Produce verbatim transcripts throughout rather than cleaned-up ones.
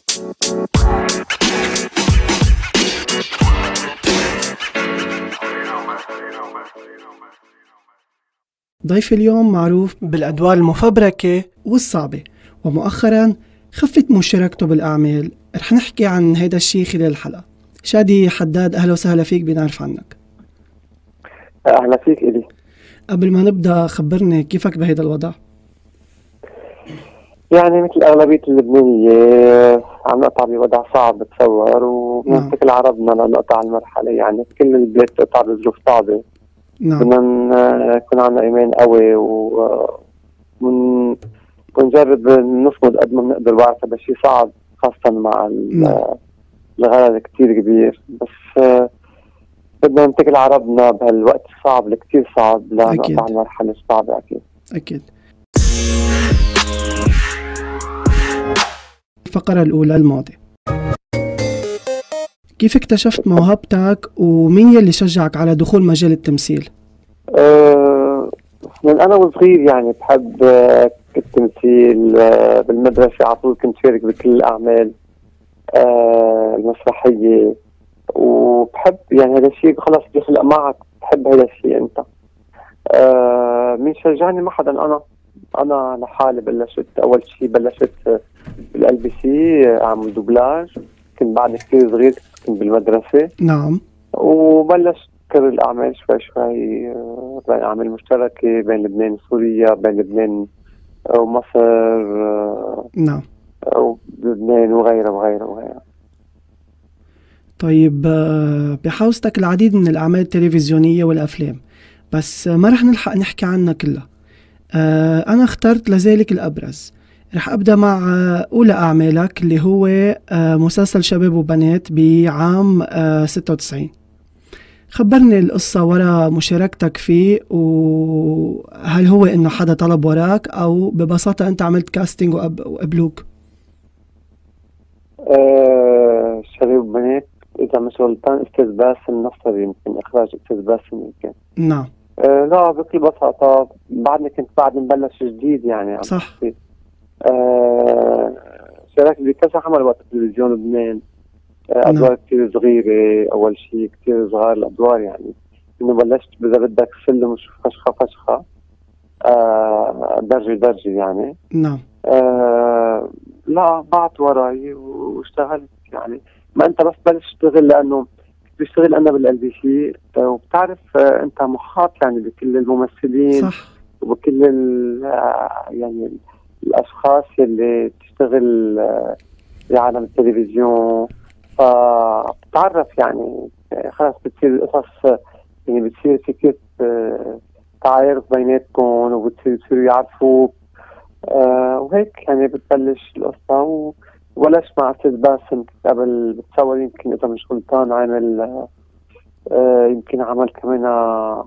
ضيف اليوم معروف بالأدوار المفبركة والصعبة، ومؤخراً خفت مشاركته بالأعمال. رح نحكي عن هيدا الشيء خلال الحلقة. شادي حداد، أهلا وسهلا فيك، بنعرف عنك. أهلا فيك إلي. قبل ما نبدأ خبرني كيفك بهيدا الوضع؟ يعني مثل أغلبية اللبنانية عم نقطع بوضع صعب بتصور، وبنمسك العرب بدنا نقطع المرحلة. يعني كل البلاد تقطع بظروف صعبة. نعم. بدنا يكون عندنا إيمان قوي ومن ونجرب نصمد قد ما بنقدر. بعرف هذا الشيء صعب خاصة مع الغرض كتير كبير، بس بدنا ننتقل عربنا بهالوقت الصعب الكتير صعب لنقطع المرحلة الصعبة. أكيد أكيد. الفقرة الأولى، الماضي. كيف اكتشفت موهبتك ومين يلي شجعك على دخول مجال التمثيل؟ أه من أنا وصغير يعني بحب التمثيل. بالمدرسة على طول كنت شارك بكل الأعمال أه المسرحية، وبحب يعني هذا الشيء خلص بيخلق معك، بحب هذا الشيء أنت. أه مين شجعني؟ ما حدا. أنا أنا لحالي بلشت. أول شيء بلشت بالال بي سي أعمل دوبلاج، كنت بعد كثير صغير، كنت بالمدرسة. نعم. وبلشت كر الأعمال شوي شوي، بين أعمال مشتركة بين لبنان وسوريا، بين لبنان ومصر. نعم. ولبنان وغيره وغيره وغيره. طيب، بحوزتك العديد من الأعمال التلفزيونية والأفلام، بس ما رح نلحق نحكي عنها كلها. أنا اخترت لذلك الأبرز. رح أبدأ مع أولى أعمالك اللي هو مسلسل شباب وبنات بعام ستة وتسعين. خبرني القصة وراء مشاركتك فيه، وهل هو إنه حدا طلب وراك أو ببساطة أنت عملت كاستينج وقبلوك؟ أه شباب وبنات إذا مش غلطان أستاذ باسم نصر، يمكن إخراج أستاذ باسم يمكن. نعم. أه لا بكل بساطة بعدني كنت بعد مبلش جديد يعني. صح. أه شاركت بكذا عمل وقت التلفزيون بلبنان. أدوار كتير صغيرة. أول شيء كتير صغار الأدوار، يعني إنه بلشت إذا بدك سلم وشوف فشخة فشخة، آه درجة درجة يعني. نعم. آه لا بعت وراي واشتغلت. يعني ما أنت بس بلش تشتغل لأنه بشتغل أنا بالال بي سي، وبتعرف آه أنت محاط يعني بكل الممثلين. صح. وبكل آه يعني الأشخاص اللي تشتغل آه بعالم التلفزيون، فبتعرف يعني خلاص بتصير قصص، يعني بتصير في كيف تعارف بيناتكم، وبتصير بتصيروا يعرفوك. آه وهيك يعني بتبلش القصة. وبلش مع أستاذ باسم قبل بتصور، يمكن إذا مش غلطان عامل آه يمكن عمل كمان آه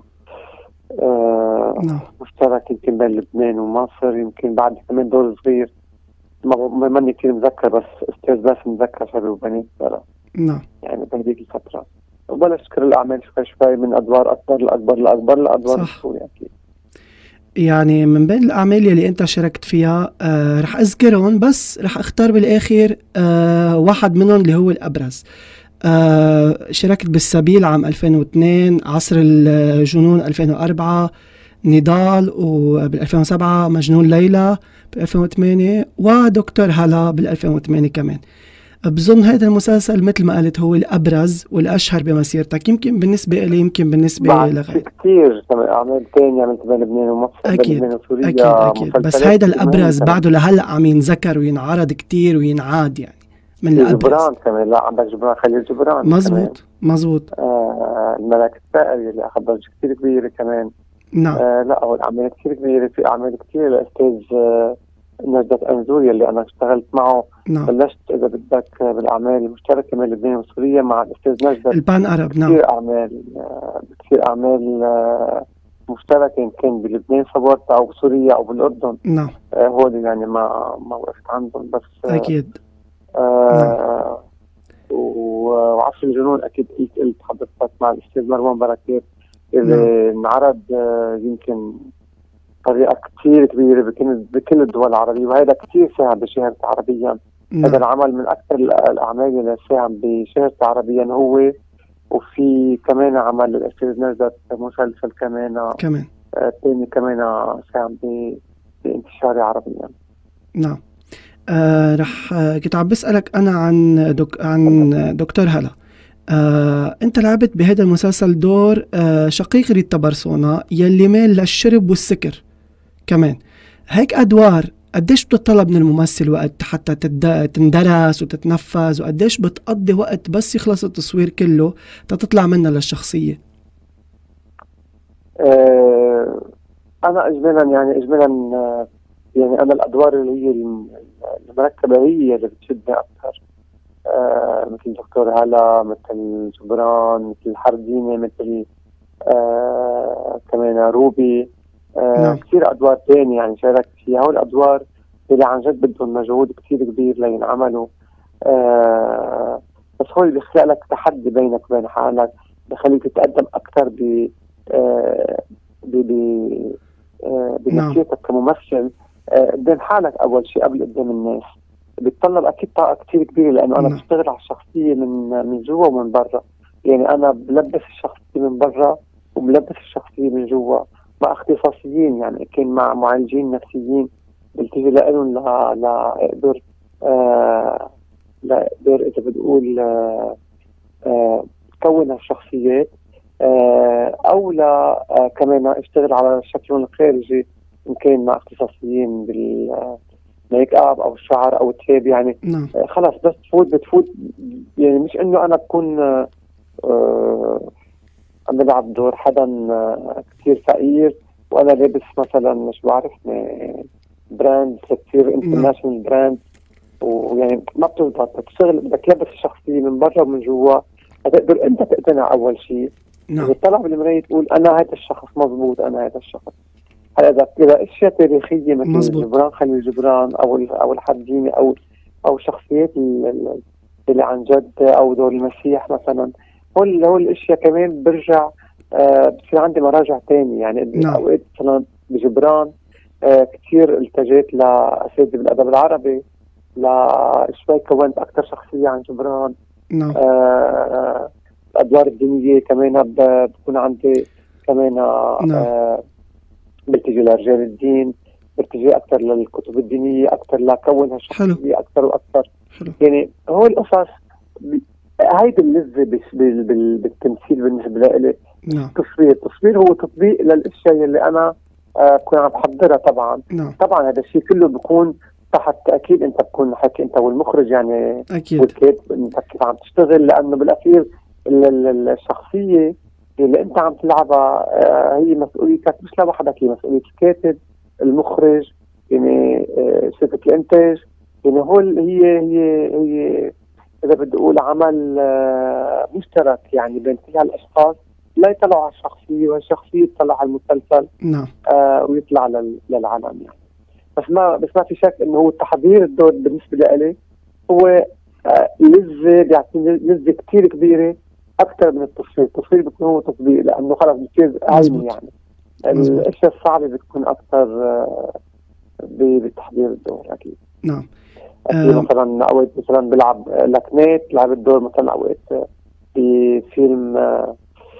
مشترك يمكن بين لبنان ومصر، يمكن بعد كمان دور صغير ما ماني كثير مذكر، بس استاذ باسم مذكر شباب وبنات. نعم. يعني بهذيك الفترة وبلش كر الأعمال شوي شوي من أدوار أكبر لأكبر لأكبر لأدوار الصوري. أكيد. يعني من بين الأعمال اللي أنت شاركت فيها آه رح أذكرهم، بس رح أختار بالآخر آه واحد منهم اللي هو الأبرز. آه شاركت بالسبيل عام ألفين واثنين، عصر الجنون ألفين وأربعة، نضال وبال ألفين وسبعة، مجنون ليلى بال ألفين وثمانية، ودكتور هلا بال ألفين وثمانية كمان. بظن هذا المسلسل مثل ما قلت هو الأبرز والأشهر بمسيرتك، يمكن بالنسبة لي، يمكن بالنسبة لغيري. كثير أعمال تانية عملت بين لبنان ومصر، أكيد. بين لبنان وسوريا. أكيد أكيد. بس هذا الأبرز بعده لهلا عم ينذكر وينعرض كتير وينعاد يعني من الأبرز. جبران كمان. لا عندك جبران، خليل جبران. مزبوط مزبوط. آه الملك الثائر اللي أخذ ضجة كثير كبيرة كمان. نعم. آه لا هو الأعمال كثير كبيرة. في أعمال كثير لأستاذ آه نجدة أنزوري اللي أنا اشتغلت معه. نعم. بلشت إذا بدك بالأعمال المشتركة بين لبنان وسوريا مع الأستاذ نجدة البان أرب. نعم. كثير أعمال كثير أعمال مشتركة، إن كان بلبنان صورتها أو بسوريا أو بالأردن. نعم. آه هو يعني ما ما وقفت عندهم. بس أكيد. آه نعم. وعصر الجنون أكيد قلت حضرتك مع الأستاذ مروان بركات اللي انعرض آه يمكن طريقة كتير كبيرة بكل بكل الدول العربية، وهذا كتير ساعد بشهرت عربيا هذا نعم العمل من أكثر الأ- الأعمال اللي ساهم بشهرته عربيا هو. وفي كمان عمل للأستاذ نجدة، مسلسل كمان كمان. آه، تاني كمان ساهم ب- بانتشاري عربيا. نعم. آه رح آه كنت عم بسألك أنا عن دك عن دكتور هلا. آه أنت لعبت بهذا المسلسل دور آه شقيق ريتا بارسونا يلي مال للشرب والسكر كمان. هيك أدوار قديش بتطلب من الممثل وقت حتى تد- تندرس وتتنفس، وقديش بتقضي وقت بس يخلص التصوير كله تطلع منها للشخصية؟ آه، أنا إجمالا يعني إجمالا آه، يعني أنا الأدوار اللي هي الم- المركبة هي اللي بتشدني أكثر. آه، مثل دكتور هلا، مثل جبران، مثل حردينة، مثل آه كمان روبي. آه نعم كثير ادوار تانية يعني شاركت فيها، هول الادوار اللي عن جد بدهم مجهود كثير كبير لينعملوا. آه بس هو اللي بيخلق لك تحدي بينك وبين حالك، بخليك تتقدم اكثر ب آه ب ب- آه نعم بنفسيتك كممثل آه قدام حالك اول شيء قبل قدام الناس. بيتطلب اكيد طاقه كثير كبيره، لانه انا نعم بشتغل على الشخصيه من من جوا ومن برا. يعني انا بلبس الشخصيه من برا وملبس الشخصيه من جوا مع اختصاصيين، يعني كان مع معالجين نفسيين بلتجي لهم لاقدر آه لاقدر اذا بتقول آه آه كون هالشخصيات، آه او لا آه كمان اشتغل على شكلهم الخارجي، ان كان مع اختصاصيين بالميك اب او الشعر او الثياب. يعني نعم آه خلاص بس تفوت بتفوت. يعني مش انه انا بكون آه آه، عم بلعب دور حدا آه، كثير فقير وانا لابس مثلا مش بعرف آه، براند كثير نعم انترناشونال براند، ويعني ما بتزبط. بتشتغل بدك تلبس الشخصيه من برا ومن جوا، هتقدر انت تقتنع اول شيء نعم وتطلع بالمرايه تقول انا هذا الشخص مزبوط، انا هذا الشخص. هلا اذا اذا اشياء تاريخيه مثل مزبوط. جبران خليل جبران او ال- او الحديني او او شخصيات ال- ال- اللي عن جد، او دور المسيح مثلا، هول هول الاشياء كمان برجع آه بصير عندي مراجع تاني. يعني نعم اوقات مثلا بجبران آه كثير التجيت لاساتذه بالادب العربي لشوي كونت اكثر شخصيه عن جبران. نعم آه الادوار الدينيه كمان ب- بكون عندي كمان نعم آه بلتجي لرجال الدين، بلتجي اكثر للكتب الدينيه اكثر لكون حلو هالشخصيه اكثر واكثر. حلو. يعني هو القصص ب- هيدي اللذه بس- بال- بال- بالتمثيل بالنسبه لي. نعم التصوير التصوير هو تطبيق للاشياء اللي انا آه بكون عم بحضرها. طبعا نعم طبعا هذا الشيء كله بيكون تحت تاكيد انت بتكون حكي انت والمخرج يعني أكيد. والكاتب انت كيف عم تشتغل، لانه بالاخير ال- ال- الشخصيه اللي انت عم تلعبها آه هي مسؤوليتك مش لوحدك، هي مسؤوليه الكاتب، المخرج، يعني آه شركه الانتاج. يعني هول هي هي هي اذا بدي اقول عمل آه مشترك يعني بين كل هالاشخاص، لا يطلعوا على الشخصيه والشخصيه يطلع على المسلسل نعم آه ويطلع لل- للعالم يعني. بس ما بس ما في شك انه هو تحضير الدور بالنسبه لي هو آه لذه، بيعطيني لذه كثير كبيره اكثر من التصوير. التصوير بيكون هو تطبيق لانه خلص بصير عيني مزبوط يعني. مزبوط. الاشياء الصعبه بتكون اكثر آه ب- بتحضير الدور اكيد. نعم اكيد آه مثلا اوقات مثلا بلعب لكنات، لعب الدور مثلا اوقات بفيلم آه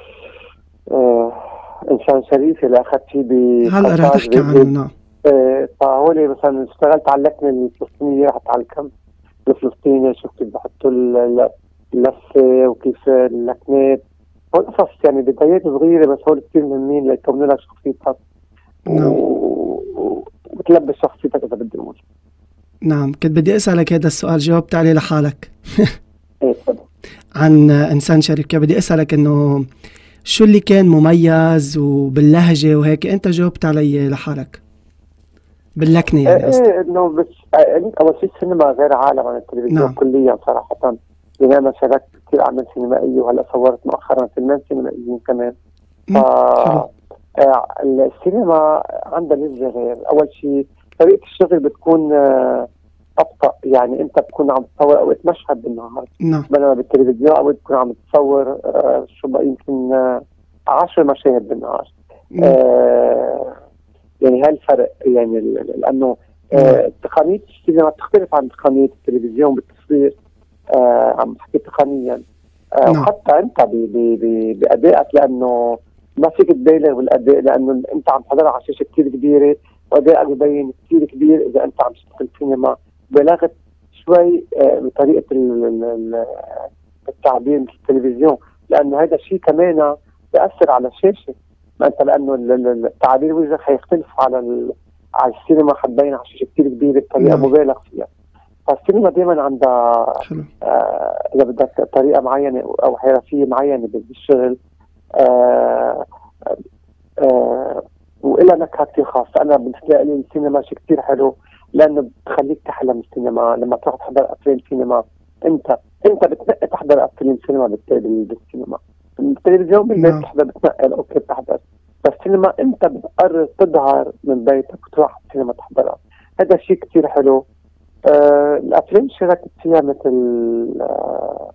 آه انسان شريف اللي اخذت فيه هلا رح بقرطاج تحكي عنه. بيت. نعم آه فهولي مثلا اشتغلت على اللكنه الفلسطينيه، رحت على الكم الفلسطيني، شفت كيف بحطوا ال- اللفه وكيف اللكنات. هول قصص يعني بدايات صغيره بس هول كثير مهمين ليكونوا لك شخصيتك نعم و- وتلبس شخصيتك اذا بدي اقول. نعم كنت بدي أسألك هذا السؤال جاوبت عليه لحالك. ايه تفضل. عن إنسان شريف كان بدي أسألك إنه شو اللي كان مميز وباللهجة وهيك، أنت جاوبت علي لحالك باللكنة يعني قصدي. ايه انه بس آه، اول شيء السينما غير عالم عن التلفزيون نعم كليا صراحه. يعني انا شاركت كثير اعمال سينمائيه وهلا صورت مؤخرا فيلمين سينمائيين كمان. ف مم، حلو. آه، السينما عندها لذة غير. اول شيء طريقه الشغل بتكون آه، ابطا، يعني انت بتكون عم تصور اوقات مشهد بالنهار، نعم بينما بالتلفزيون اوقات بتكون عم تصور آه، شو بقى يمكن آه، عشر مشاهد بالنهار. مم، آه، يعني هالفرق يعني ال- ال- لانه آه تقنية السينما تختلف عن تقنية التلفزيون بالتصوير، آه عم بحكي تقنيا. آه نعم. وحتى انت بأدائك، لانه ما فيك تبالغ بالأداء، لانه انت عم تحضر على شاشة كثير كبيرة وأدائك ببين كثير كبير اذا انت عم تشتغل سينما. بلغت شوي آه بطريقة التعبير مثل التلفزيون، لانه هذا الشيء كمان بيأثر على الشاشة. ما انت لانه التعبير وجهك حيختلف على على السينما، حتبين على شاشة كثير كبيرة بطريقة نعم. مبالغ فيها. فالسينما دائما عندها آه اذا بدك طريقة معينة او حرفية معينة بالشغل، آه آه وإلها نكهة كثير خاصة. أنا بالنسبة لي السينما شيء كثير حلو، لأنه بتخليك تحلم السينما. لما تروح تحضر أفلام سينما، أنت أنت بتنقي تحضر أفلام سينما بالسينما. التلفزيون بالبيت بتحضر بتنقل أوكي بتحضر، بس السينما أنت بتقرر تظهر من بيتك وتروح السينما تحضرها. هذا شيء كثير حلو. آه الأفلام شاركت فيها مثل آه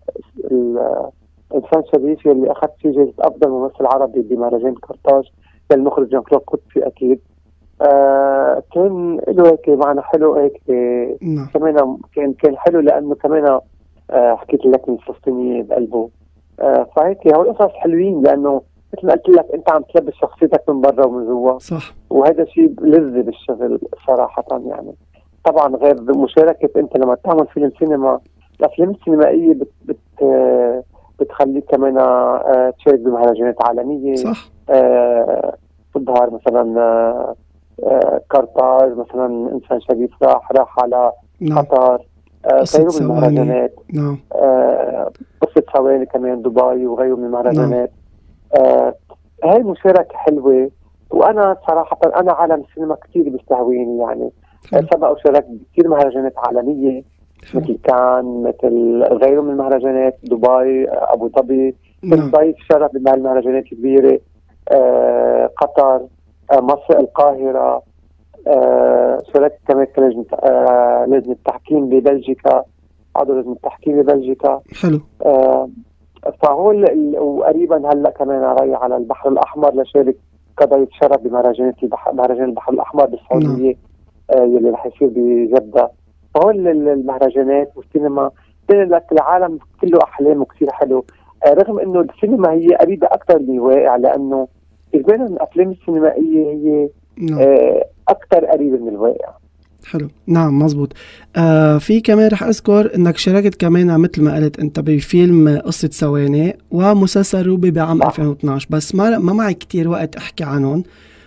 الإنسان شريف اللي أخذ فيه جائزة أفضل ممثل عربي بمهرجان قرطاج للمخرج جان كلود قدسي أكيد. آه كان له هيك معنى حلو هيك. نعم. كمان كان كان حلو لأنه كمان آه حكيت لك من فلسطينية بقلبه. آه فهيك هو القصص حلوين، لأنه مثل ما قلت لك أنت عم تلبس شخصيتك من برا ومن جوا. صح. وهذا شيء لذة بالشغل صراحة. يعني طبعا غير مشاركة أنت لما تعمل فيلم سينما، الأفلام السينمائية بت بت آه بتخليك كمان آه تشارك بمهرجانات عالمية. صح. آه تظهر مثلا آه آه قرطاج، مثلا إنسان شريف راح راح على نعم. قطر، غيره من المهرجانات. نعم. آه قصة ثواني كمان دبي وغيره من المهرجانات. نعم. آه هاي مشاركة حلوة. وأنا صراحة أنا عالم السينما كتير بيستهويني يعني. سبق وشاركت بكثير مهرجانات عالمية حلو. مثل كان مثل غيره من المهرجانات، دبي، أبو ظبي. كنت ضيف شرف بهالمهرجانات الكبيرة. آه قطر، آه مصر، القاهرة. آه شاركت كمان كلجنة آه لجنة التحكيم ببلجيكا، عضو لجنة التحكيم ببلجيكا. حلو. آه فهول وقريبا هلا كمان رايح على البحر الأحمر لشارك كضيف شرف بمهرجانات البحر مهرجان البحر الأحمر بالسعودية. آه يلي رح يصير بجدة. فهول المهرجانات والسينما بين لك العالم كله أحلام وكثير حلو. آه رغم إنه السينما هي قريبة أكثر من الواقع، لأنه إجمالا الأفلام السينمائية هي آه أكثر قريبة من الواقع. حلو. نعم مزبوط. آه في كمان رح أذكر إنك شاركت كمان مثل ما قلت أنت بفيلم قصة ثواني ومسلسل روبي بعام ألفين واثناشر، بس ما ما معي كتير وقت أحكي عنهم،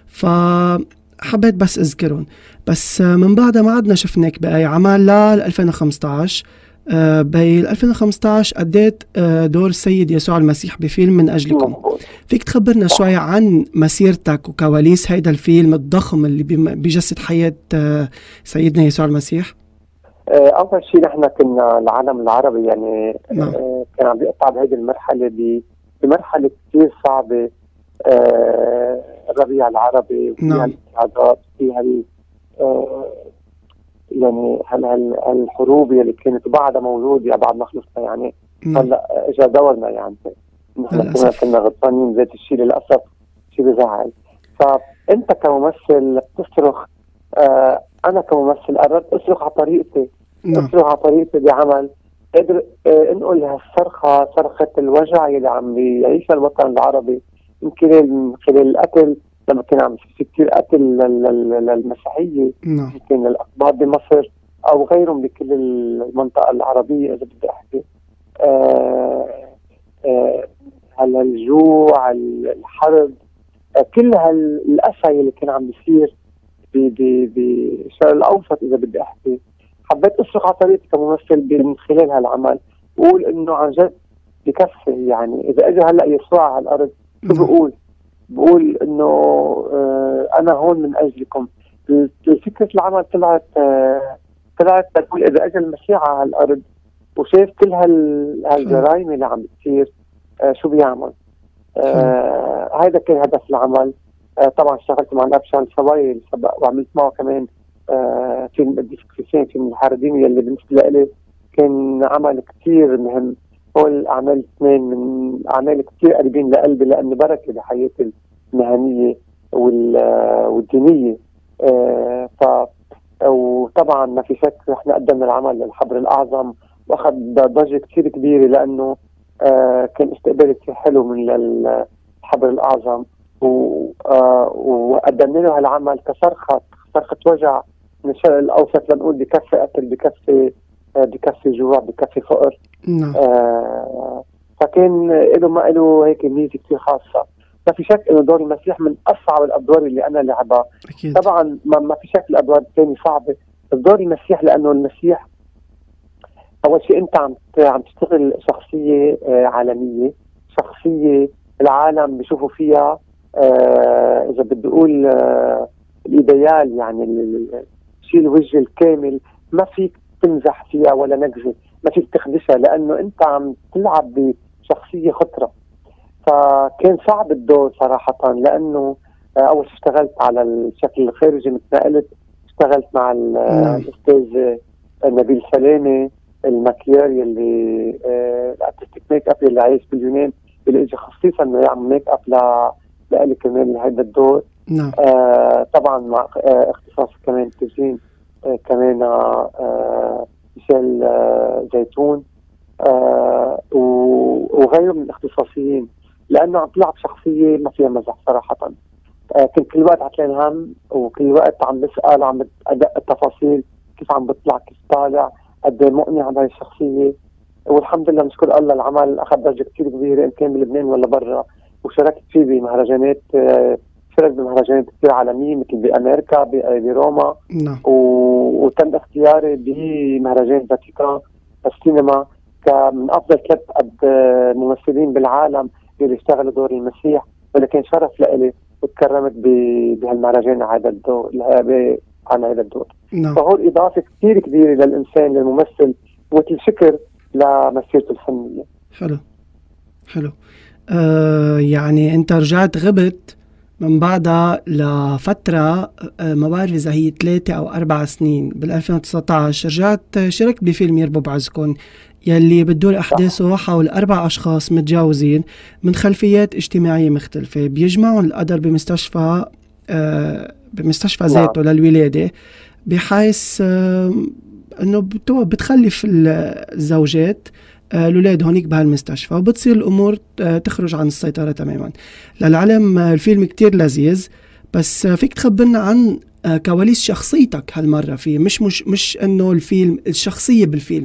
فحبيت بس أذكرهم. بس من بعدها ما عدنا شفناك بأي عمل لل ألفين وخمسطعش. آه بال ألفين وخمسطعش أديت آه دور السيد يسوع المسيح بفيلم من أجلكم. فيك تخبرنا شوي عن مسيرتك وكواليس هيدا الفيلم الضخم اللي بيجسد حياة آه سيدنا يسوع المسيح؟ آه أول شيء نحن كنا العالم العربي يعني نعم. آه كان عم بيقطع بهذه المرحلة بمرحلة كثير صعبة. آه الربيع العربي وفيها الاضطهادات، فيها آه يعني هالحروب اللي كانت بعدها موجودة بعد ما خلصنا يعني. هلا اجى دورنا يعني نحن كنا كنا غلطانين ذات الشيء للاسف، شيء بزعل. فانت كممثل بتصرخ. آه انا كممثل قررت اصرخ على طريقتي. نعم. اصرخ على طريقتي بعمل قدر آه انقل هالصرخه، صرخه الوجع اللي عم بيعيشها الوطن العربي من خلال من خلال القتل. لما كان عم في كثير قتل للمسيحيه، نعم. يمكن الاقباط بمصر او غيرهم بكل المنطقه العربيه اذا بدي احكي. آه آه هلا الجوع، الحرب، آه كل هالاسى اللي كان عم بيصير بالشرق الاوسط اذا بدي احكي. حبيت اصرخ على طريقتي كممثل من خلال هالعمل واقول انه عن جد بكفي. يعني اذا اجى هلا يسوع على الارض شو بقول؟ بقول انه آه انا هون من اجلكم. فكره العمل طلعت آه طلعت تقول اذا اجى المسيح على الارض وشاف كل هالجرائم اللي عم بتصير آه شو بيعمل. آه هذا كان هدف العمل. آه طبعا اشتغلت مع نابشان فوايل سبق وعملت معه كمان آه فيلم الديسكريسين، فيلم الحاردين اللي بالنسبه لي كان عمل كثير مهم. هو الأعمال الاثنين من أعمال كثير قريبين لقلبي لأنه بركة بحياتي المهنية والدينية. آه ف وطبعا ما في شك احنا قدمنا العمل للحبر الاعظم واخذ ضجه كثير كبيره لانه آه كان استقبال كثير حلو من الحبر الاعظم، وقدمنا له هالعمل كصرخه صرخه وجع من الشرق الاوسط، لنقول بكفي قتل، بكفي بكفي جوع، بكفي فقر. نعم. آه فكان له ما له هيك ميزه كثير خاصه. ما في شك انه دور المسيح من اصعب الادوار اللي انا لعبها. أكيد. طبعا ما, ما في شك الادوار الثانيه صعبه، بس دور المسيح لانه المسيح اول شيء انت عم عم تشتغل شخصيه آه عالميه، شخصيه العالم بيشوفوا فيها آه اذا بدي اقول آه الايديال، يعني الشيء الوجه الكامل، ما فيك تمزح فيها ولا نكذب، ما فيك تخدشها لانه انت عم تلعب بشخصيه خطره. فكان صعب الدور صراحه، لانه اول شيء اشتغلت على الشكل الخارجي مثل ما قلت، اشتغلت مع الاستاذ نبيل سلامه الماكيار يلي الارتستيك ميك اب اللي عايش باليونان، اللي اجى خصيصا انه يعمل ميك اب لإلي كمان لهذا الدور. نعم. آه طبعا مع آه اختصاص كمان تزيين آه كمان آه ميشيل آه زيتون آه وغيره من الاختصاصيين، لانه عم تلعب شخصيه ما فيها مزح صراحه. آه كنت كل وقت عتلان هم، وكل وقت عم بسال، عم ادق التفاصيل، كيف عم بطلع، كيف طالع، قد ايه مقنع هاي الشخصيه. والحمد لله نشكر الله العمل اخذ درجه كثير كبيره ان كان بلبنان ولا برا، وشاركت فيه بمهرجانات، آه شاركت بمهرجانات كثير عالميه مثل بامريكا بروما. نعم. وتم اختياري بمهرجان فاتيكان السينما كمن افضل ثلاث ممثلين بالعالم اللي اشتغلوا دور المسيح، واللي كان شرف لإلي وتكرمت بهالمهرجان على هذا الدور على هذا الدور. نعم. فهو اضافه كثير كبيره للانسان للممثل، مثل شكر لمسيرته الفنيه. حلو حلو. آه يعني انت رجعت غبت من بعدها لفترة، ما بعرف إذا هي ثلاثة أو أربع سنين، بال ألفين وتسعة عشر رجعت شاركت بفيلم يربو بعزكن، يلي بتدور أحداثه حول أربع أشخاص متجوزين من خلفيات اجتماعية مختلفة، بيجمعون القدر بمستشفى آه بمستشفى ذاته للولادة، بحيث آه أنه بتخلف الزوجات الأولاد هونيك بهالمستشفى، وبتصير الأمور تخرج عن السيطرة تماما. للعلم الفيلم كتير لذيذ، بس فيك تخبرنا عن كواليس شخصيتك هالمرة فيه، مش مش مش إنه الفيلم، الشخصية بالفيلم.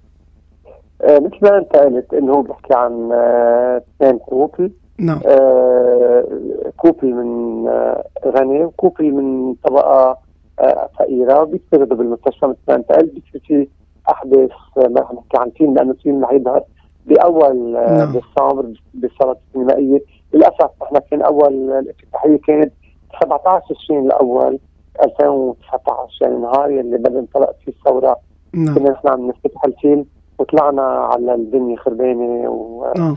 آه مثل ما أنت قلت إنه هو بحكي عن اثنين آه كوبل. نعم. آه كوبل من آه غني وكوبل من طبقة آه فقيرة، بيتفردوا بالمستشفى مثل ما أنت قلت. بيصير احداث ما رح نحكي عن فيلم لانه الفيلم رح يظهر باول نعم. ديسمبر بالصالات السينمائيه. للاسف احنا كان اول الافتتاحيه كانت سبعة عشر تشرين الاول ألفين وتسعة عشر، يعني نهار يلي بدا انطلقت فيه الثوره. نعم. كنا نحن عم نفتتح الفيلم وطلعنا على الدنيا خربانه و نعم.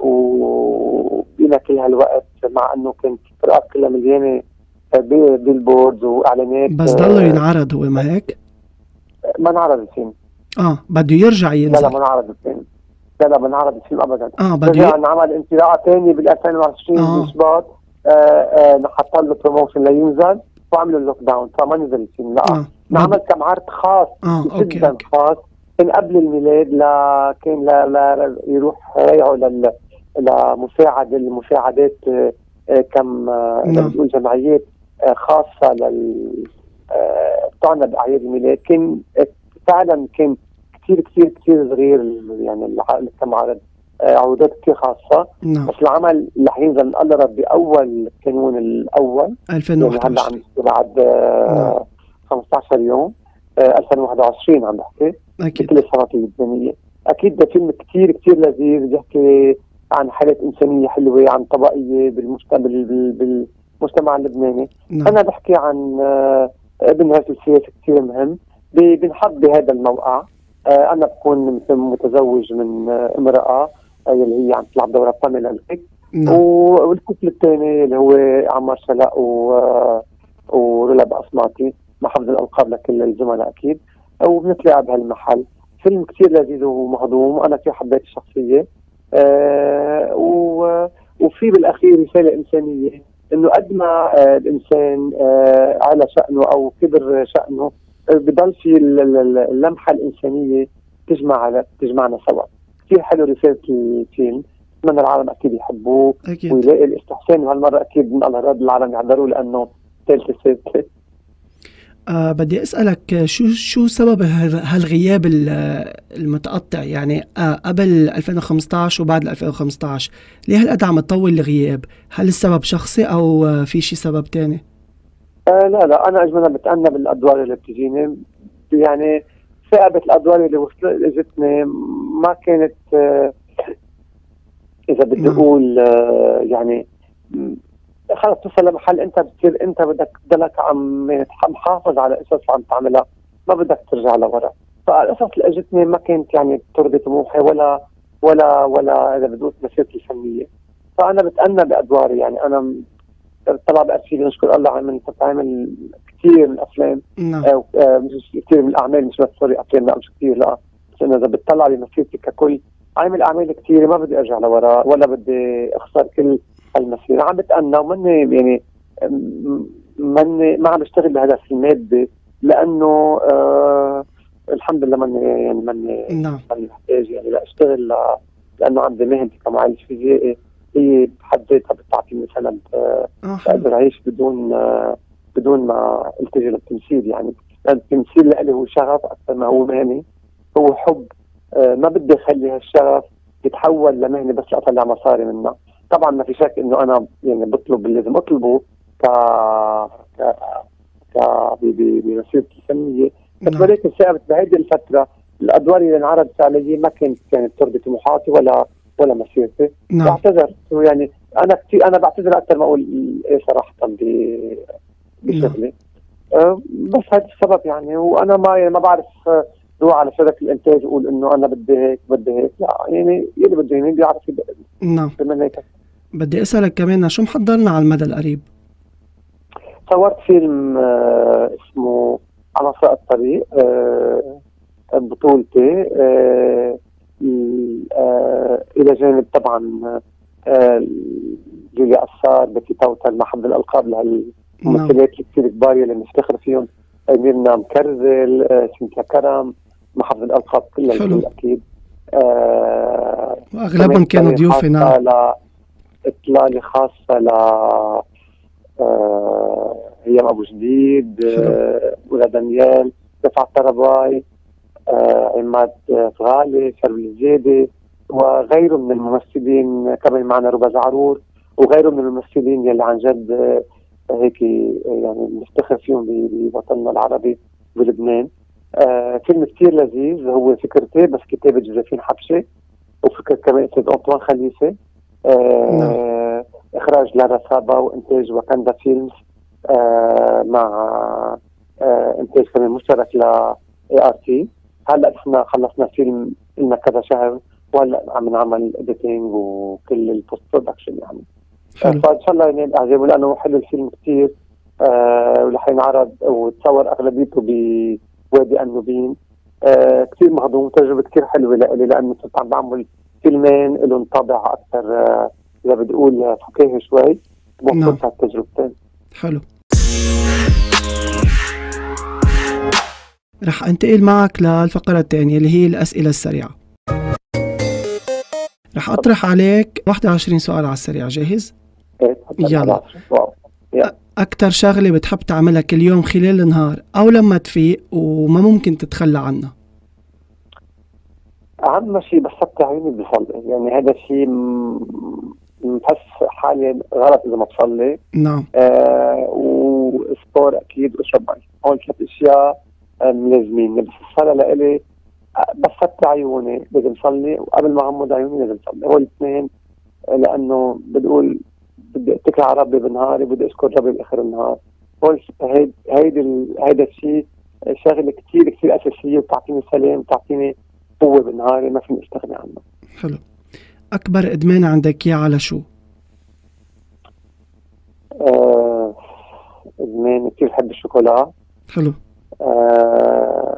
وبقينا كل هالوقت مع انه كانت الطرقات كلها مليانه بيلبوردز واعلانات، بس ضلوا ينعرض. هو ما هيك؟ ما انعرض الفيلم. اه بده يرجع ينزل. لا لا ما انعرض الفيلم. لا لا ما انعرض الفيلم ابدا. اه بده رجع نعمل انطلاقه ثانيه بال ألفين وعشرين آه. بشباط، نحط له بروموشن لينزل وعملوا اللوك داون، فما نزل الفيلم. لا آه. نعمل كم عرض خاص آه. جدا أوكي. خاص، كان قبل الميلاد، لا كان لا, لا يروح يرجعوا لل لمساعد المساعدات، كم نقول جمعيات خاصه لل بتوعنا باعياد الميلاد. كان فعلا كان كثير كثير كثير صغير، يعني كم عرض عروضات كثير خاصه. نعم. بس العمل رح ينزل نقرب باول كانون الاول ألفين وواحد يعني وعشرين. هلا عم بعد آه خمسة عشر يوم آه ألفين وواحد وعشرين عم بحكي. أكيد. بكل الصناعات اللبنانيه. اكيد ده فيلم كثير كثير لذيذ، بيحكي عن حالات انسانيه حلوه، عن طبقيه بالمجتمع بالمجتمع اللبناني. نعم. انا بحكي عن آه ابن هذا السياسي كثير مهم. بنحب بهذا الموقع. آه أنا بكون متزوج من آه امرأة آه اللي هي عم تلعب دورة باميلا الفيك. نعم. والكوبل الثاني اللي هو عمار شلاء و ورلب أصماتي، مع حفظ الألقاب لكل الزملاء أكيد. وبنتلاقى بهالمحل. فيلم كثير لذيذ ومهضوم، وأنا كثير حبيت الشخصية. آه وفي بالأخير رسالة إنسانية، إنه قد ما آه الإنسان آه على شأنه أو كبر شأنه، بضل في اللمحة الإنسانية تجمع تجمعنا سوا. كثير حلو رسالة الفيلم، أتمنى العالم أكيد يحبوه أكيد. ويلاقي الاستحسان، وهالمرة أكيد من الله راد العالم يحضروا لأنه ثالثة ثالثة. أه بدي أسألك شو شو سبب هالغياب المتقطع، يعني أه قبل ألفين وخمسة عشر وبعد ألفين وخمسة عشر، ليه هالقد عم تطول الغياب؟ هل السبب شخصي أو في شي سبب تاني؟ أه لا لا أنا أجمل بتأنى بالأدوار اللي بتجيني، يعني ثقبت الأدوار اللي وصلت اجتني ما كانت أه إذا بدي أقول أه يعني خلص توصل لمحل انت بتصير انت بدك تضلك عم محافظ على قصص عم تعملها، ما بدك ترجع لورا. فالقصص اللي اجتني ما كانت يعني ترضي طموحي ولا ولا ولا اذا بدي مسيرتي الفنيه. فانا بتأنى بادواري، يعني انا طلع بأرشيفي نشكر الله عم عامل كثير من الافلام، نعم. مش كثير من الاعمال، مش بس سوري افلام، لا مش كثير، لا بس انه اذا بتطلع بمسيرتي ككل عامل اعمال كثيره، ما بدي ارجع لورا ولا بدي اخسر كل المسيرة. عم بتأنى ومني يعني مني ما عم بشتغل بهدف المادي، لأنه آه الحمد لله مني يعني مني نعم مني محتاج يعني لا اشتغل، لأنه عندي مهنتي كمعالج فيزيائي هي بحد ذاتها بتعطيني سند آه أقدر أعيش بدون آه بدون ما التجي للتمثيل. يعني التمثيل لإلي هو شغف أكثر ما هو مهنة، هو حب. آه ما بدي أخلي هالشغف يتحول لمهنة بس لأطلع مصاري منها. طبعا ما في شك انه انا يعني بطلب اللي لازم اطلبه ك ك ك بمسيرتي الفنيه، بس ولكن ثابت بهذه الفتره الادوار اللي انعرضت علي ما كانت كانت ترضي طموحاتي ولا ولا مسيرتي. نعم. بعتذر يعني انا كثير انا بعتذر اكثر ما اقول ايه صراحه بشغلي. أه بس هذا السبب يعني، وانا ما يعني ما بعرف روح على شركه الانتاج واقول انه انا بدي هيك بدي هيك، لا يعني يلي بده يمين بيعرف. نعم. بدي اسالك كمان شو محضرنا على المدى القريب؟ صورت فيلم آه اسمه عناصر الطريق، آه بطولتي آه آه الى جانب طبعا آه جوليا قصار، بكي توتل، محمد الالقاب لهالممثلات الكثير كبار اللي بنفتخر فيهم، ميرنا مكرزل، آه سنتيا كرم، محمد الالقاب كلها الكل اكيد. آه واغلبهم كانوا ضيوفي. نعم. اطلالة خاصة ل آه هيام ابو جديد، آه ولا دانيال، رفعت طرباي، آه عماد فغالي، شربل الزيدي، وغيره من الممثلين، كمان معنا ربا زعرور، وغيره من الممثلين يلي عن جد آه هيك يعني نفتخر فيهم بوطننا العربي بلبنان. آه فيلم كثير لذيذ، هو فكرتي بس كتابة جوزيفين حبشي، وفكرة كمان استاذ أنطوان خليفة، آه إخراج لارا صابا، وإنتاج وكاندا فيلمز، آه مع آه إنتاج كمان مشترك ل إيه آر تي. هلا إحنا خلصنا فيلم لنا كذا شهر، وهلا عم نعمل إديتينج وكل البوست برودكشن يعني. فإن شاء الله يعني أعجبه، لأنه حلو الفيلم كثير، آه ورح ينعرض وتصور أغلبيته بوادي النوبين. آه كثير مهضوم، تجربة كثير حلوة لإلي، لأنه كنت عم بعمل فيلمين لهم طابع أكثر آه إذا بدي أقول فكاهي شوي، بوصلت هالتجربتين. حلو. رح أنتقل معك للفقرة الثانية اللي هي الأسئلة السريعة. رح أطرح عليك واحد وعشرين سؤال على السريع، جاهز؟ إيه يلا. أكتر شغلة بتحب تعملها كل يوم خلال النهار أو لما تفيق وما ممكن تتخلى عنها؟ أهم شيء بسطت عيوني بصلي، يعني هذا شيء بحس حالي غلط إذا ما بصلي. نعم. آه وسبور أكيد وأشرب مي، هول ثلاث أشياء ملازمين. بس الصلاة لإلي بسطت عيوني لازم صلي، وقبل ما أغمض عيوني لازم صلي، هول الاثنين، لأنه بدي بدي اتكل على ربي بالنهار، بدي اشكر ربي باخر النهار. هول هيدي هيدي هيدا الشيء شغله كثير كثير اساسيه، وبتعطيني سلام، بتعطيني قوه بالنهار ما فيني استغني عنها. حلو. اكبر ادمان عندك اياه على شو؟ آه ادمان كثير بحب الشوكولا. حلو. آه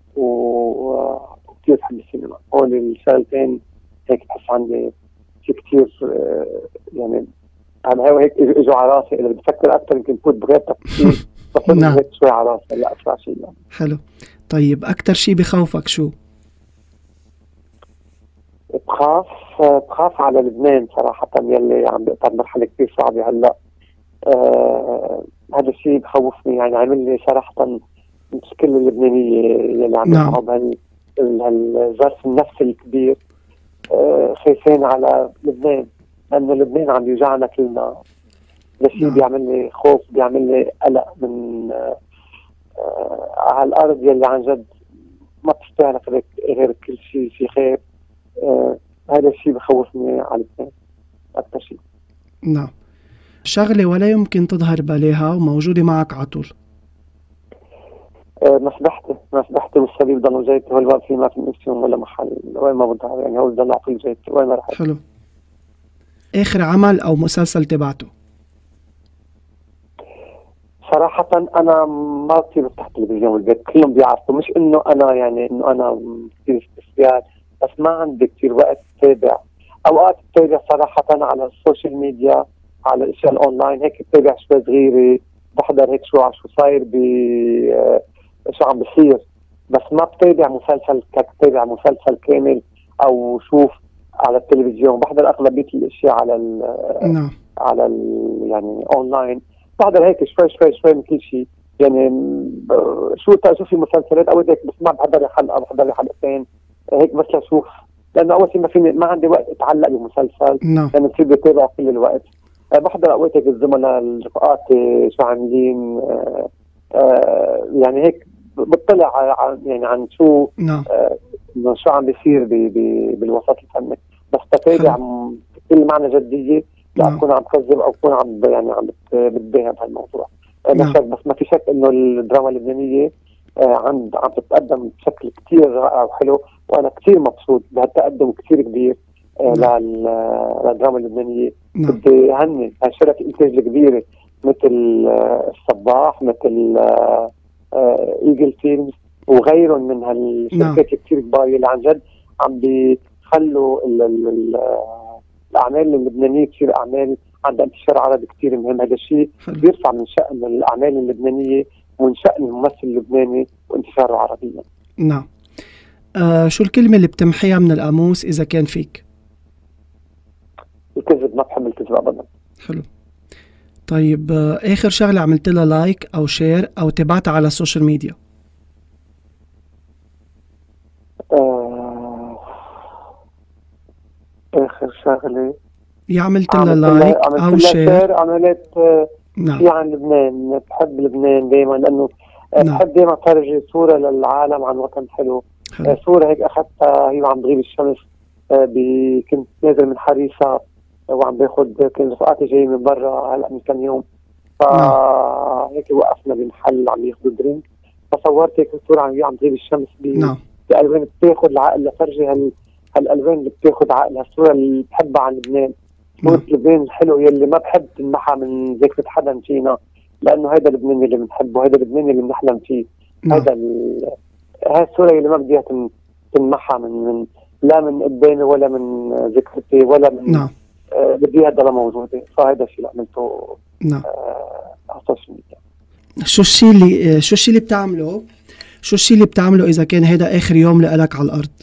وكثير بحب السينما. هول الشغلتين هيك بحس عندي في كثير آه يعني عم هيك اجوا على راسي، اذا بتفكر اكثر يمكن تفوت بغيرتك كثير بصير نعم. هيك شوي على راسي لا أسرع شيء يعني. حلو. طيب أكتر شي بخوفك شو؟ بخاف بخاف على لبنان صراحة، يلي عم بيقطع مرحلة كثير صعبة هلا. آه هذا الشيء بخوفني، يعني عامل لي صراحة المشكلة اللبنانية يلي عم نعم. يقعوا بهال الظرف النفسي الكبير. آه خايفين على لبنان، لأنه لبنان عم يوجعنا كلنا. هذا الشيء نعم. بيعمل لي خوف، بيعمل لي قلق من آه آه على الأرض يلي عن جد ما بتستهلك غير غير كل شيء في خير. آه هذا الشيء بخوفني على لبنان أكثر شيء. نعم. شغلة ولا يمكن تظهر بلاها وموجودة معك على طول. آه مسبحتي مسبحتي والصليب ضلوا جايتي، هو الوقت في ما في نفسهم ولا محل وين ما بظهر، يعني هو ضل على طول جايتي وين ما رحت. حلو. آخر عمل أو مسلسل تبعته؟ صراحة أنا ما كثير بفتح تلفزيون بالبيت، كلهم بيعرفوا، مش إنه أنا يعني إنه أنا كثير استسيال، بس ما عندي كثير وقت تابع. أوقات بتابع صراحة على السوشيال ميديا، على الأشياء الأونلاين، هيك بتابع شوي صغيرة، بحضر هيك شو شو صاير ب شو عم بصير، بس ما بتابع مسلسل كتابع مسلسل كامل أو شوف على التلفزيون. بحضر أغلبية الأشياء على ال نعم. على ال يعني أونلاين، بحضر هيك شوي شوي شوي من كل شيء يعني. شو اشوف في مسلسلات اول هيك بس ما بحضر حلقه، بحضر لي حلقتين هيك بس لاشوف، لانه اول شيء ما فيني ما عندي وقت اتعلق بمسلسل نعم. لانه بصير بتابعه كل الوقت. بحضر اوقات هيك الزملاء رفقاتي شو عاملين، آه آه يعني هيك بطلع عن يعني عن شو نعم. آه شو عم بيصير بي بي بالوسط الفني، بس بتابع بكل معنى جديه، لا نعم. اكون عم كذب او اكون عم يعني عم بتباهى بهالموضوع. لا نعم. شك، بس ما في شك انه الدراما اللبنانيه آه عند عم تتقدم بشكل كثير رائع وحلو، وانا كثير مبسوط بهالتقدم كثير كبير آه نعم. للدراما اللبنانيه. نعم. بدي اهني هالشركه الانتاج الكبيره مثل آه الصباح، مثل آه آه ايجل فيلمز وغيرهم من هالشركات كثير كبار اللي عن جد عم بيخلوا ال ال ال الاعمال اللبنانيه تصير اعمال عندها انتشار عربي كثير مهم. هذا الشيء بيرفع من شأن الاعمال اللبنانيه ومن شأن الممثل اللبناني وانتشاره عربيا. نعم. آه شو الكلمه اللي بتمحيها من القاموس اذا كان فيك؟ الكذب، ما بحب الكذب ابدا. حلو. طيب آه اخر شغله عملت لها لايك او شير او تابعتها على السوشيال ميديا؟ آه اخر شغله يا عملت لها لايك او شير؟ عملت آه نعم. في عن لبنان، بحب لبنان دائما لانه آه نعم. بحب دائما فرجي صوره للعالم عن وطن حلو. آه صوره هيك اخذتها هي وعم تغيب الشمس، آه كنت نازل من حريصه وعم باخذ، كان رفقاتي جاي من برا هلا من كم يوم، فهيك وقفنا بمحل عم ياخذوا درينك، فصورت هيك الصوره عم عم تغيب الشمس ب نعم. بألوان بتاخذ العقل، لفرجي هال هالالوان اللي بتاخذ عقل، الصوره اللي بحبها عن لبنان، صوره لبنان الحلو يلي ما بحب تنمحى من ذاكره حدا فينا، لانه هذا لبنان اللي بنحبه، هذا لبنان اللي بنحلم فيه. نعم. هذا هاي الصوره اللي ما بديها تنمحى من من لا من قدامي ولا من ذاكرتي ولا من نعم. آه بديها تضل موجوده، فهذا الشيء اللي عملته. نعم. آه على السوشيال ميديا. شو الشيء اللي شو الشيء اللي بتعمله شو الشيء اللي بتعمله اذا كان هيدا اخر يوم لك على الارض؟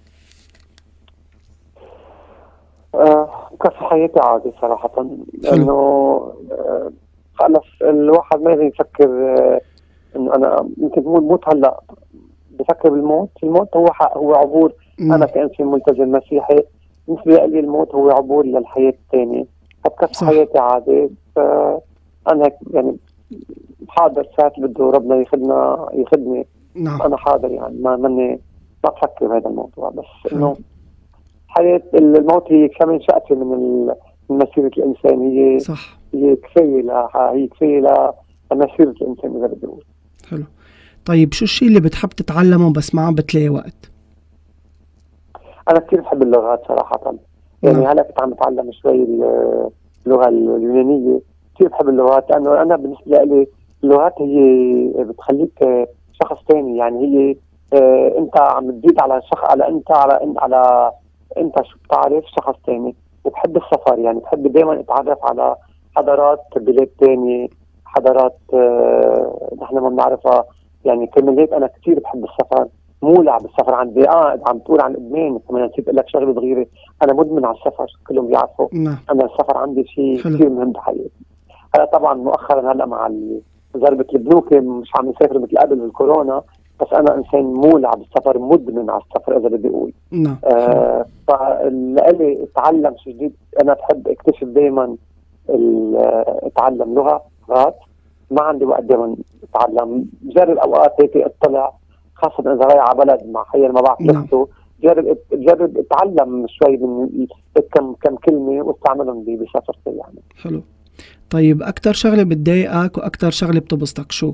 آه كفي حياتي عادي صراحة، لأنه آه خلص الواحد ما لازم يفكر آه إنه أنا يمكن موت هلا، بفكر بالموت. الموت هو حق، هو عبور. م. أنا كإنسان ملتزم مسيحي بالنسبة لي الموت هو عبور للحياة الثانية، فبكفي حياتي عادي. فأنا يعني حاضر ساعة بده ربنا ياخذنا ياخذني. نعم. أنا حاضر، يعني ما مني ما بفكر بهذا الموضوع، بس إنه حياة الموت هي كمان شقفة من مسيرة الإنسان، هي صح. هي كفاية لها، هي كفاية لمسيرة الإنسان إذا بدي أقول. حلو. طيب شو الشيء اللي بتحب تتعلمه بس ما عم بتلاقي وقت؟ أنا كثير بحب اللغات صراحة، يعني نعم. هلا كنت عم بتعلم شوي اللغة اليونانية، كثير بحب اللغات لأنه أنا بالنسبة لي اللغات هي بتخليك شخص ثاني، يعني هي آه أنت عم تزيد على شخص، على أنت على على انت شو بتعرف شخص تاني. وبحب السفر، يعني بحب دائما اتعرف على حضارات بلاد تانية، حضارات آه نحن ما بنعرفها. يعني كمان هيك انا كثير بحب السفر، مولع بالسفر عندي. اه اذا عم تقول عن ادمان كمان نسيت اقول لك شغله صغيره، انا مدمن على السفر، كلهم بيعرفوا. نعم. انا السفر عندي شيء حلو. كثير مهم بحياتي. هلا طبعا مؤخرا هلا مع ضربه البنوك مش عم نسافر مثل قبل الكورونا، بس انا انسان مولع بالسفر، مدمن على السفر اذا بدي اقول. نعم. آه فلإلي اتعلم شيء جديد، انا بحب اكتشف دائما، اتعلم لغات، ما عندي وقت دائما اتعلم. بجرب اوقات هيك اطلع، خاصه اذا رايح على بلد مع حي ما بعرف لغته، جرب جرب اتعلم شوي من كم كم كلمه واستعملهم بسفرتي يعني. حلو. طيب اكثر شغله بتضايقك واكثر شغله بتبسطك شو؟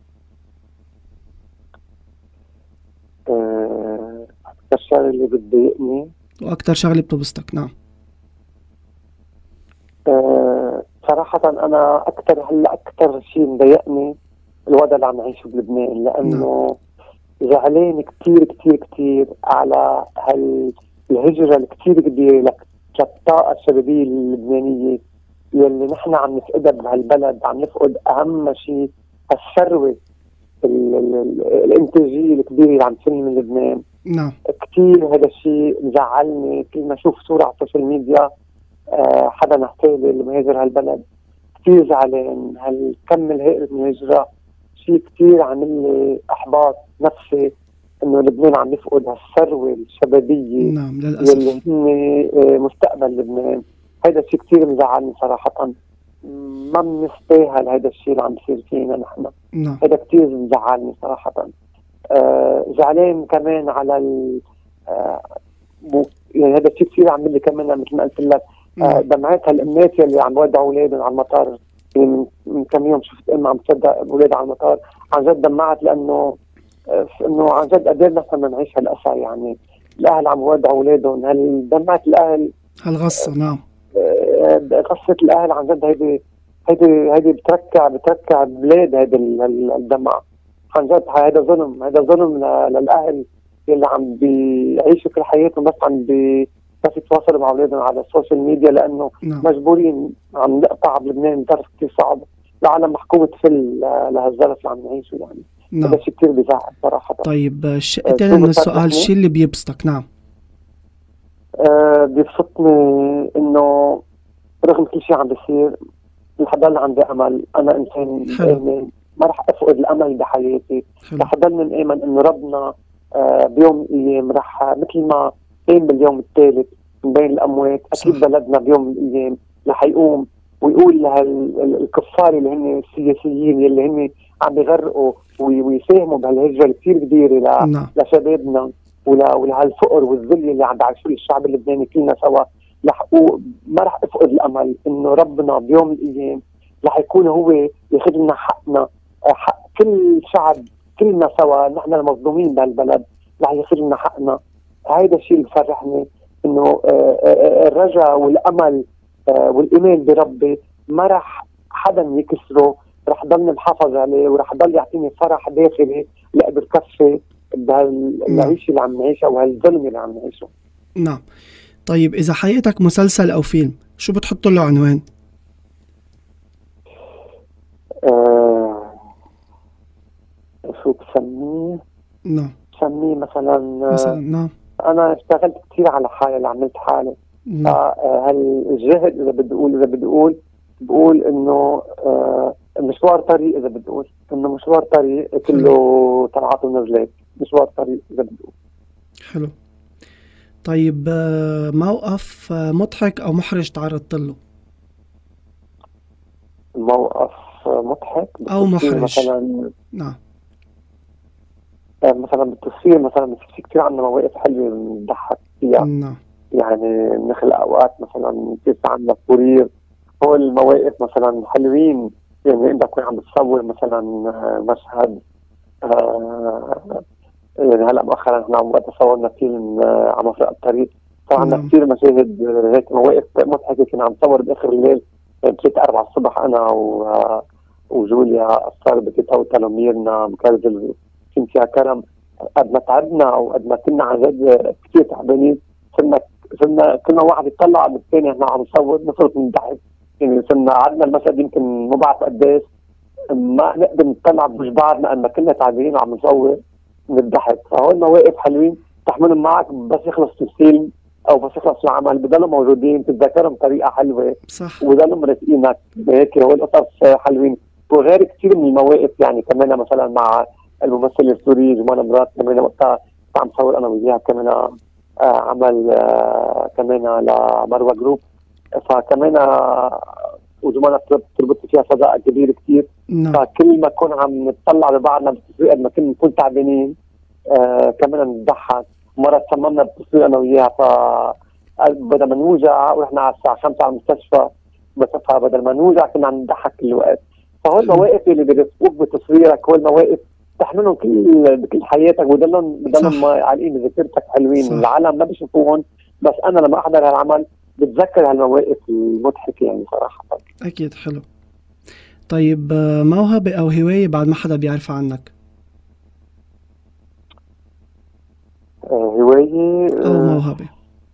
أه... اكثر شغله اللي بتضايقني واكثر شغله بتبسطك. نعم. أه... صراحه انا اكثر هلا اكثر شيء مضايقني الوضع اللي عم نعيشه بلبنان، لانه نعم. زعلان كثير كثير كثير على هالهجره الكثير كبيره للطاقه الشبابيه اللبنانيه يلي نحن عم نفقدها بهالبلد. عم نفقد اهم شيء الثروه الانتاجيه الكبيره اللي عم تصير من لبنان. نعم. كثير هذا الشيء مزعلني. كل ما اشوف صوره على السوشيال ميديا آه حدا محتال اللي مهاجر هالبلد، كثير زعلان. هالكم الهائل من الهجره شيء كثير عامل لي احباط نفسي، انه لبنان عم يفقد هالثروه الشبابيه. نعم للاسف. يلي هن مستقبل لبنان. هذا الشيء كثير مزعلني صراحه. ما بنستاهل هذا الشيء اللي عم بيصير فينا نحن. نعم. هذا كثير مزعلني صراحه. آه زعلان كمان على ال آه يعني هذا الشيء كثير عامل لي كمان مثل ما قلت لك آه دمعات هالامات اللي عم يودعوا اولادهم على المطار. من, من كم يوم شفت ام عم تصدق اولادها على المطار، عن جد دمعت، لانه آه انه عن جد قد ايه نحن بدنا نعيش هالاسى. يعني الاهل عم يودعوا اولادهم، هل دمعت الاهل هالغصه. نعم. قصة الأهل عن جد هيدي هيدي هيدي بتركع بتركع بلاد. هيدي الدمع عن جد هذا ظلم، هذا ظلم للأهل اللي عم بيعيشوا كل حياتهم بس عم بي بس يتواصلوا مع أولادهم على السوشيال ميديا، لأنه نعم. مجبورين. عم نقطع بلبنان ظرف كثير صعب، العالم محكومة تفل لهالظرف اللي عم نعيشه يعني. نعم. هذا شيء كثير بيزعل صراحة. طيب الشيء الثاني من السؤال، الشيء اللي بيبسطك. نعم. أه بيبسطني انه رغم كل شيء عم بيصير لحضل عندي امل. انا انسان آمن، ما رح افقد الامل بحياتي. رح ضلني آمن انه ربنا أه بيوم من الايام رح مثل ما قام باليوم الثالث من بين الاموات، اكيد بلدنا بيوم من الايام رح يقوم ويقول لهالكفار اللي هن السياسيين اللي هن عم بيغرقوا ويساهموا بهالهجره الكثير كبيره نعم. لشبابنا ولا ولهالفقر والذل اللي عم بيعيشوه الشعب اللبناني كلنا سوا. رح ما رح افقد الامل انه ربنا بيوم من الايام رح يكون هو ياخذ لنا حقنا، حق كل شعب، كلنا سوا نحن المظلومين بهالبلد رح ياخذ لنا حقنا. هذا الشيء اللي بفرحني، انه الرجاء والامل والايمان بربي ما رح حدا يكسره، رح ضل محافظ عليه ورح ضل يعطيني فرح داخلي لاقدر كفي بهالعيشه اللي عم نعيشها وهالظلم اللي عم نعيشه. نعم. طيب إذا حياتك مسلسل أو فيلم شو بتحط له عنوان؟ آه شو بسميه؟ نعم. بسميه مثلا مثلا. نعم. أنا اشتغلت كثير على حالي، عملت حالي. نعم. هالجهد إذا بدي أقول إذا بدي أقول بقول إنه آه مشوار طريق، إذا بدي أقول إنه مشوار طريق كله طلعات ونزلات، مشوار طريق إذا بدي أقول. حلو. طيب موقف مضحك أو محرج تعرضت له؟ موقف مضحك أو محرج مثلا. نعم. مثلا بالتصوير مثلا في كثير عندنا مواقف حلوة بنضحك فيها. نعم. يعني نخلق أوقات مثلا كيف عندنا كورير، هو المواقف مثلا حلوين. يعني انت تكون عم بتصور مثلا مشهد آه يعني هلا مؤخرا احنا عم وقت صورنا فيلم آه على مفرق الطريق، صار عندنا نعم. كثير مشاهد هيك مواقف مضحكه. كنا عم نصور باخر الليل ثلاثة أربعة الصبح انا و آه وجوليا الصار بتوتل وميرنا مكرزل سنتيا كرم. قد ما تعبنا وقد ما كنا عن جد كثير تعبانين، صرنا صرنا كنا واحد يطلع بالثاني احنا عم نصور نفرط من الضحك. يعني صرنا قعدنا المشهد يمكن ما بعرف قديش ما نقدر نطلع بوجه بعض لأن كنا تعبانين وعم نصور من الضحك. فهول المواقف حلوين تحملهم معك بس يخلص الفيلم او بس يخلص العمل، بضلوا موجودين تتذكرهم بطريقه حلوه صح. وبضلوا مرافقينك هيك. هول القصص حلوين. وغير كثير من المواقف يعني كمان مثلا مع الممثل السوري جمال مراد كمان وقتها عم صور انا وياها كمان آه عمل آه كمان لمروه جروب، فكمان آه وجمال تربط فيها صداقه كبيره كثير. نعم. فكل ما كنا عم نطلع لبعضنا بالتصوير قد ما كنا نكون تعبانين آه كمان نضحك. مرة صممنا بالتصوير انا وياها، ف بدل ما نوجع ورحنا على الساعه خمسة على المستشفى، بس بدل ما نوجع كنا عم نضحك كل الوقت. فهول المواقف اللي بيرفقوك بتصويرك، هول المواقف تحملهم كل بكل حياتك وبضلهم بضلهم عالقين بذاكرتك حلوين. صح. العالم ما بيشوفوهم بس انا لما احضر هالعمل بتذكر هالمواقف المضحكه يعني صراحه. اكيد. حلو. طيب موهبه او هوايه بعد ما حدا بيعرفها عنك؟ هوايه او موهبه؟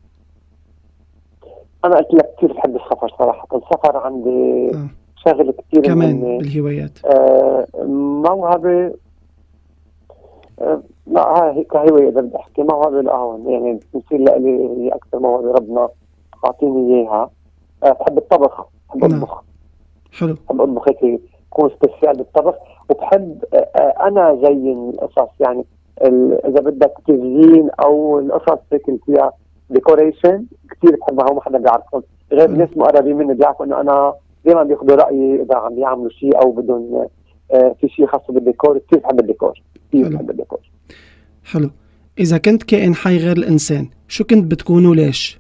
انا قلت لك كثير بحب السفر صراحه. السفر عندي آه. شغل كثير كمان مني. بالهوايات آه موهبه آه لا هاي كهوايه اذا بدي احكي موهبه لا يعني بتصير لي هي اكثر موهبه ربنا اعطيني اياها. آه بحب الطبخ، بحب اطبخ. حلو. بحب اطبخ هيك كون سبيشال بالطبخ. وبحب آه انا زين القصص يعني اذا بدك تزيين او القصص هيك اللي فيها ديكوريشن كثير بحبها وما حدا بيعرفهم غير الناس مقربين مني بيعرفوا انه انا دائما بياخذوا رايي اذا عم يعملوا شيء او بدهم آه في شيء خاص بالديكور. كثير بحب الديكور، كثير بحب الديكور. حلو. اذا كنت كائن حي غير الانسان شو كنت بتكون وليش؟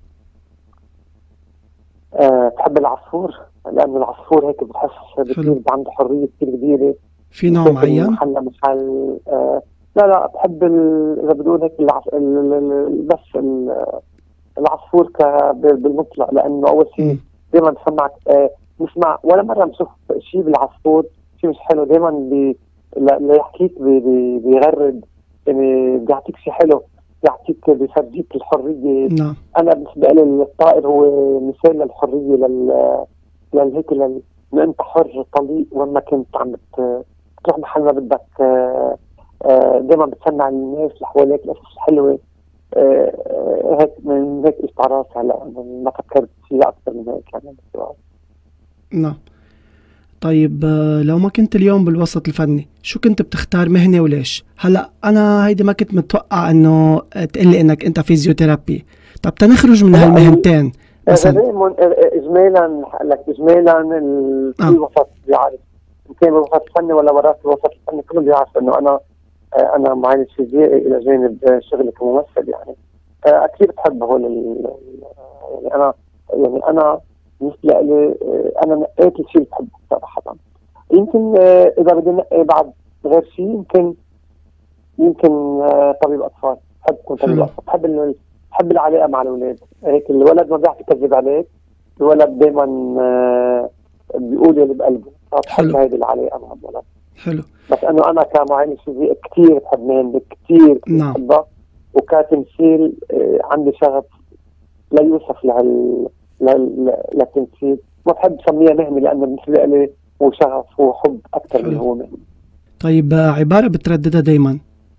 أه بحب العصفور لانه العصفور هيك بتحس بصير عنده حريه كثير كبيره. في نوع معين؟ محل محل أه لا لا بحب اذا بدون هيك العص... ال... ال... بس ال... العصفور ك... بالمطلق لانه اول شيء دائما بسمعك أه نسمع ولا مره بشوف شيء بالعصفور شيء مش حلو. دائما بي... لا يحكيك بي... بي... بيغرد يعني بيعطيك شيء حلو، بيعطيك بيفرجيك الحريه. نعم. انا بالنسبه لي الطائر هو مثال للحريه لل للهيك لل انت حر طليق وما كنت عم تروح محل ما بدك. دائما بتسمع الناس اللي حواليك القصص الحلوه هيك من هيك استعراض. هلا ما فكرت فيها اكثر من هيك يعني. نعم. طيب لو ما كنت اليوم بالوسط الفني شو كنت بتختار مهنة وليش؟ هلا أنا هيدي ما كنت متوقع إنه تقلي إنك أنت فيزيوثيرابي. طب تنخرج من هالمهنتين مثلا إجمالا لك إجمالا الوسط بيعرف إن كان بالوسط الفني ولا برات الوسط الفني كله بيعرف إنه أنا أنا معالج فيزيائي إلى جانب شغلي كممثل يعني. أكيد بحب هول يعني أنا يعني أنا بالنسبة لي أنا نقيت الشيء اللي بحبه صراحة. يمكن إذا بدي نقي بعد غير شيء يمكن يمكن طبيب أطفال. بحب أكون طبيب أطفال. بحب بحب العلاقة مع الأولاد. هيك الولد ما بيعرف يكذب عليك، الولد دائما بيقول اللي بقلبه. فبحب هذه العلاقة مع الولد. حلو. بس إنه أنا كمعالج فيزيائي كثير بحب مهنتي كثير بحبها. وكتمثيل عندي شغف لا يوصف لهال للتمثيل. ما بحب سميها مهنة لأنه بالنسبة لي هو شغف وحب أكثر من هو مهنة. طيب عبارة بترددها دايما؟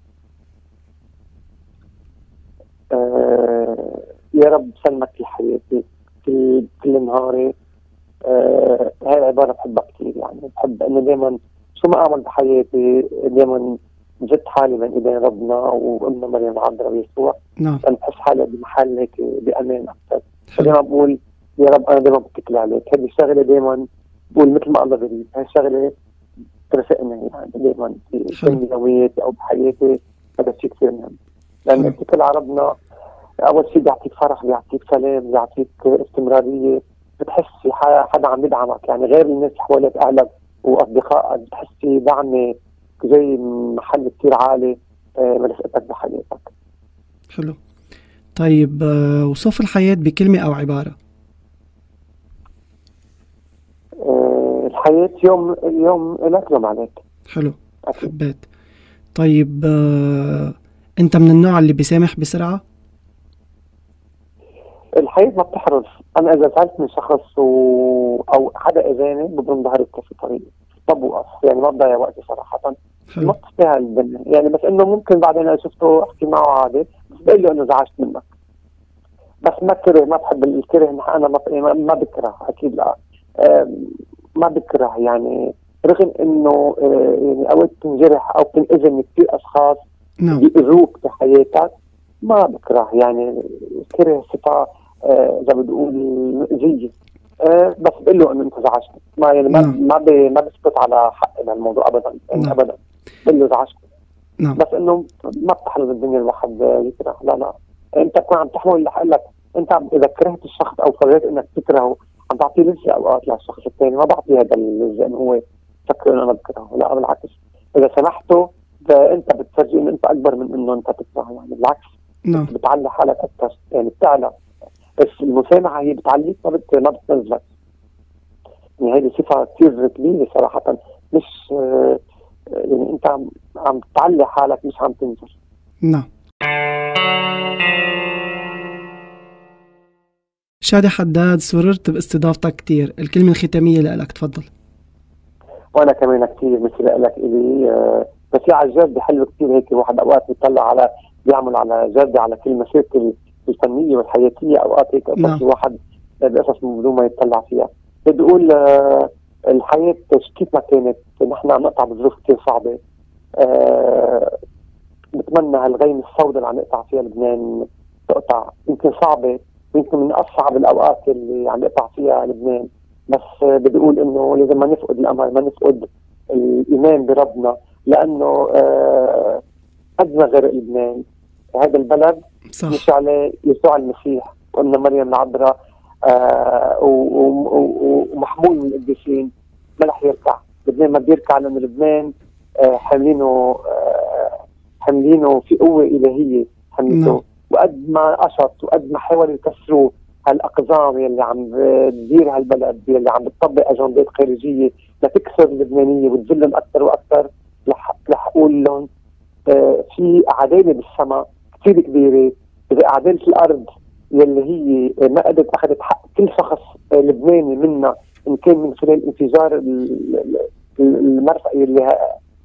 آه يا رب سلمك لحياتي كل كل نهاري. آه هاي العبارة بحبها كثير يعني. بحب إنه دايما شو ما أعمل بحياتي دايما جد حالي بين إيدين ربنا وأمنا مريم عذراء ويسوع. نعم. أنا بحس حالي بمحل هيك بأمان أكثر. دايما بقول يا رب أنا دايما بتكل عليك. هذه الشغلة دايما بقول مثل ما الله بريد. هاي الشغلة ترافقني يعني دايما في يومياتي أو بحياتي. هذا الشيء كثير مهم لأن التكل على ربنا أول شيء بيعطيك فرح، بيعطيك سلام، بيعطيك استمرارية. بتحسي حدا عم يدعمك يعني غير الناس اللي حواليك أهلك وأصدقائك. بتحسي دعم زي محل كثير عالي مرافقتك بحياتك. حلو. طيب وصف الحياة بكلمة أو عبارة؟ أه الحياة يوم يوم لك يوم عليك. حلو. حبيت. طيب أه أنت من النوع اللي بيسامح بسرعة؟ الحياة ما بتحرص. أنا إذا زعلت من شخص و... أو حدا إذاني بضم ظهري في طريقي. ما بوقف، يعني ما بضيع وقتي صراحه، حلو. ما بتستاهل الدنيا يعني. بس انه ممكن بعدين انا شفته احكي معه عادي، بس بقول له انه زعجت منك، بس ما كره، ما بحب الكره. انا ما ما بكره، اكيد لا. ما بكره يعني، رغم انه يعني اوقات تنجرح او تنأذن كثير اشخاص نعم. بيأذوك بحياتك، ما بكره يعني. الكره صفه اذا بتقول مؤذيه، بس بقول له انه انت زعجتني، ما يعني ما نعم. ما بي ما بسكت على حقي بهالموضوع ابدا يعني. نعم. ابدا بقول له زعجتني. نعم. بس انه ما بتحلم الدنيا الواحد يكره، لا لا. انت تكون عم تحمل اللي حقلك، انت اذا كرهت الشخص او قررت انك تكرهه عم تعطيه لزق اوقات للشخص الثاني، ما بعطيه هذا اللزق انه هو فكر انه انا بكرهه، لا بالعكس. اذا سمحته انت بتفرجي انه انت اكبر من انه انت تكرهه، يعني بالعكس. نعم. بتعلي حالك اكثر يعني، بتعلى. بس المسامحه هي بتعليك، ما بت ما بتنزلك يعني. هذه صفه كثير كبيره صراحه، مش يعني انت عم عم تعلي حالك، مش عم تنزل. نعم. شادي حداد، سررت باستضافتك كتير. الكلمة الختامية لك، تفضل. وانا كمان كثير مثل لك الي، أه بس على الجد حلو كثير هيك الواحد اوقات يطلع على، بيعمل على جد على كل مسيرته الفنيه والحياتيه، اوقات هيك قصص نعم. الواحد بقصص من بدون ما يطلع فيها. بدي اقول أه الحياه كيف ما كانت، نحن عم نقطع بظروف كثير صعبه. أه بتمنى هالغيم السوداء اللي عم نقطع فيها لبنان تقطع، يمكن صعبه، يمكن من اصعب الاوقات اللي عم يقطع فيها لبنان، بس بدي اقول انه لازم ما نفقد الامل، ما نفقد الايمان بربنا، لانه آه قد ما غرق لبنان، هذا البلد صح. مش عليه يسوع المسيح وان مريم العذراء آه ومحمول من القديسين، ما رح يركع. لبنان ما بيركع لانه لبنان آه حاملينه آه حاملينه في قوه الهيه حملته. وقد ما قشط وقد ما حاولوا يكسروا هالاقزام يلي عم تدير هالبلد، يلي عم بتطبق اجندات خارجيه لتكسر اللبنانيه وتذلهم اكثر واكثر، رح رح اقول لهم آه في عداله بالسماء كثير كبيره. اذا عداله الارض يلي هي ما قدرت اخذت حق كل شخص آه لبناني منا، ان كان من خلال انفجار المرفأ يلي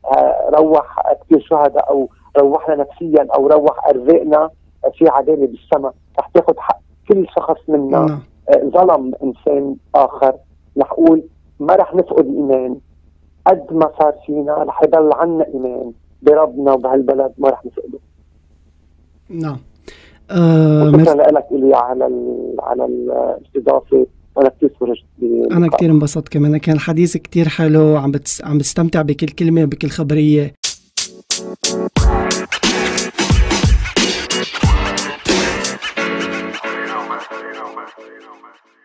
روح كثير شهداء او روحنا نفسيا او روح ارزاقنا، في عداله بالسماء رح تاخذ حق كل شخص منا ظلم انسان اخر. رح اقول ما رح نفقد الايمان، قد ما صار فينا رح يضل عنا ايمان بربنا وبهالبلد، ما رح نفقده. نعم. آه شكرا لك الي على ال على الاستضافه، وانا كثير فرجت. انا كثير انبسطت كمان، كان الحديث كثير حلو، عم بتس... عم بستمتع بكل كلمه وبكل خبريه. You know, man. You know, man.